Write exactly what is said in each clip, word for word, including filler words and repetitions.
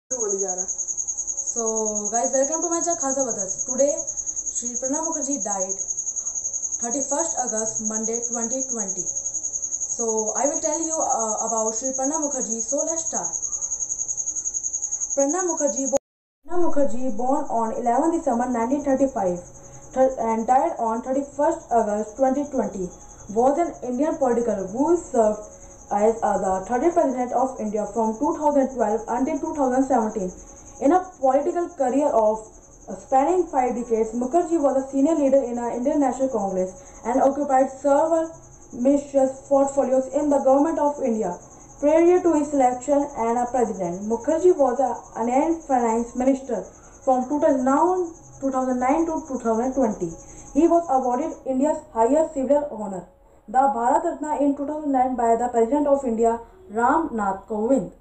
बोली जा रहा। So guys, welcome to my channel Khasa Batas. Today Shri Pranab Mukherjee died thirty-first August Monday twenty twenty. So I will tell you uh, about Shri Pranab Mukherjee. So let's start. Pranab Mukherjee Pranab Mukherjee born on eleventh December nineteen thirty-five and died on thirty-first August twenty twenty. Was an Indian political who served as uh, the thirtieth President of India from two thousand twelve until two thousand seventeen. In a political career of uh, spanning five decades, Mukherjee was a senior leader in the Indian National Congress and occupied several ministerial portfolios in the government of India. Prior to his selection as a president, Mukherjee was a an finance minister from two thousand nine to two thousand twenty. He was awarded India's highest civil honor, the Bharat Ratna, in two thousand nine by the President of India, Ram Nath Kovind.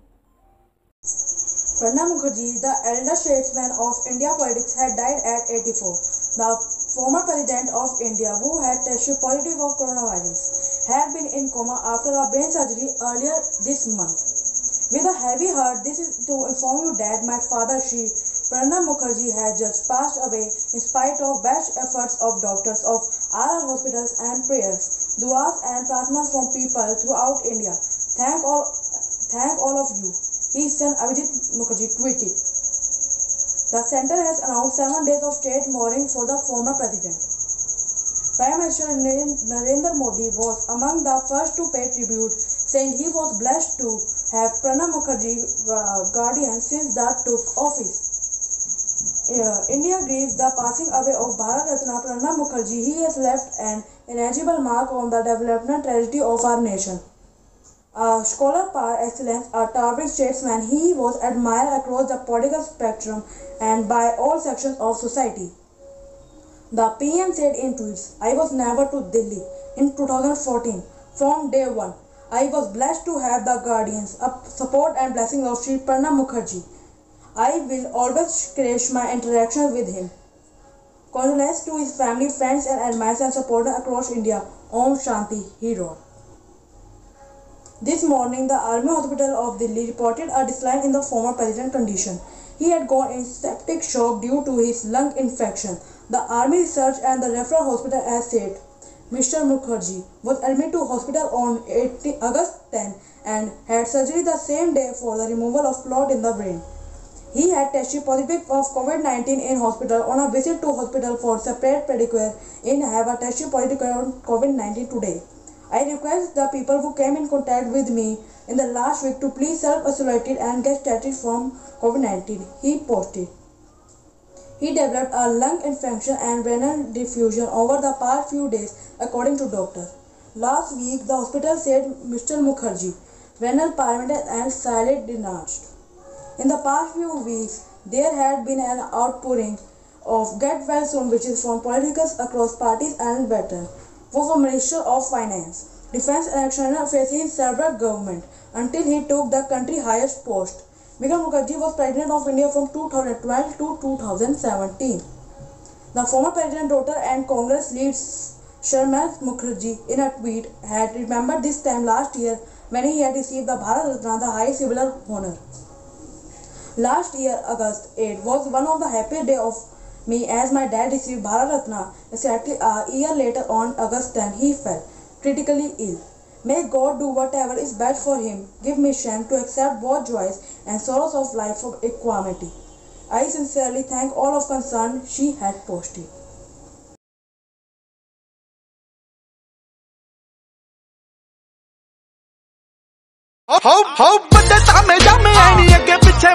Pranab Mukherjee, the elder statesman of India politics, had died at eighty-four. The former president of India, who had tested positive of coronavirus, had been in coma after a brain surgery earlier this month. With a heavy heart, this is to inform you that my father, Shri Pranab Mukherjee, had just passed away in spite of best efforts of doctors of R R hospitals and prayers, duas and prarthanas from people throughout India. Thank all, thank all of you. His son Abhijit Mukherjee tweeted. The center has announced seven days of state mourning for the former president. Prime Minister Narendra Modi was among the first to pay tribute, saying he was blessed to have Pranab Mukherjee uh, guardian since that took office. Uh, India grieves the passing away of Bharat Ratna Pranab Mukherjee. He has left an inevitable mark on the development tragedy of our nation. A scholar par excellence, a towering statesman, he was admired across the political spectrum and by all sections of society. The P M said in tweets, "I was never to Delhi in two thousand fourteen. From day one, I was blessed to have the guardians, support and blessing of Shri Pranab Mukherjee. I will always cherish my interaction with him. Condolences to his family, friends and admirers and supporters across India. Om Shanti," he wrote. This morning, the Army Hospital of Delhi reported a decline in the former president's condition. He had gone in septic shock due to his lung infection. The Army Research and the Referral Hospital has said Mister Mukherjee was admitted to hospital on August tenth and had surgery the same day for the removal of clot in the brain. He had tested positive of COVID nineteen in hospital. On a visit to hospital for separate pedicure in have a tested positive on COVID nineteen today. I request the people who came in contact with me in the last week to please self-isolate and get tested from COVID nineteen, he posted. He developed a lung infection and renal diffusion over the past few days, according to doctors. Last week, the hospital said Mister Mukherjee, renal parameter and silent denounced. In the past few weeks, there had been an outpouring of get well soon wishes from politicians across parties and veterans. Was a Minister of Finance, Defence and External Affairs in several governments until he took the country's highest post. Mister Mukherjee was President of India from two thousand twelve to two thousand seventeen. The former President's daughter and Congress leader Sharma Mukherjee, in a tweet, had remembered this time last year when he had received the Bharat Ratna, the highest civil honor. Last year, August eighth, was one of the happiest days of me as my dad received Bharat Ratna. Exactly a year later, on August tenth, he fell critically ill. May God do whatever is best for him. Give me strength to accept both joys and sorrows of life for equanimity. I sincerely thank all of concerned, she had posted. हो हो बड़े तामे जामे आनी अगे पिछे